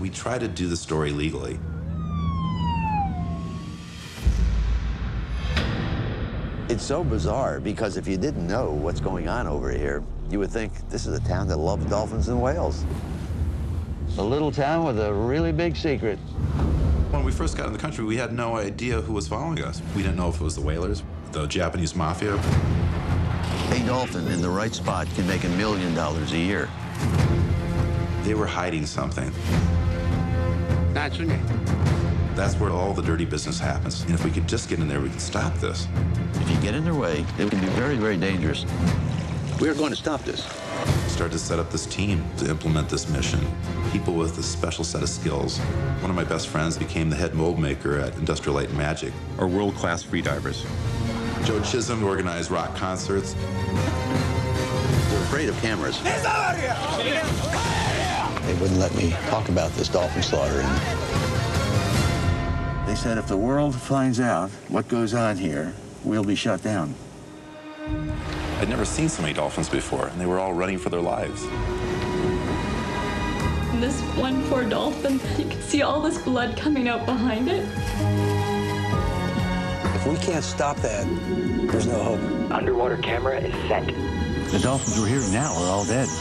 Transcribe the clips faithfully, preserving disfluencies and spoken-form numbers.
We try to do the story legally. It's so bizarre because if you didn't know what's going on over here, you would think this is a town that loves dolphins and whales. A little town with a really big secret. When we first got in the country, we had no idea who was following us. We didn't know if it was the whalers, the Japanese mafia. A dolphin in the right spot can make a million dollars a year. They were hiding something. Naturally. That's where all the dirty business happens. And if we could just get in there, we could stop this. If you get in their way, it can be very, very dangerous. We're going to stop this. We started to set up this team to implement this mission. People with a special set of skills. One of my best friends became the head mold maker at Industrial Light and Magic. Are world-class freedivers. Joe Chisholm organized rock concerts. They're afraid of cameras. He's over here! They wouldn't let me talk about this dolphin slaughtering. They said if the world finds out what goes on here, we'll be shut down. I'd never seen so many dolphins before, and they were all running for their lives. This one poor dolphin, you can see all this blood coming out behind it. If we can't stop that, there's no hope. Underwater camera is set. The dolphins we're hearing now are all dead.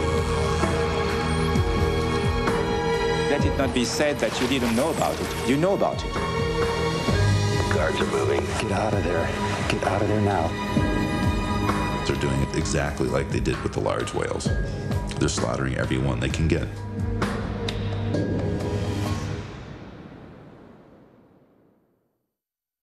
Let it not be said that you didn't know about it. You know about it. Guards are moving. Get out of there. Get out of there now. They're doing it exactly like they did with the large whales. They're slaughtering everyone they can get.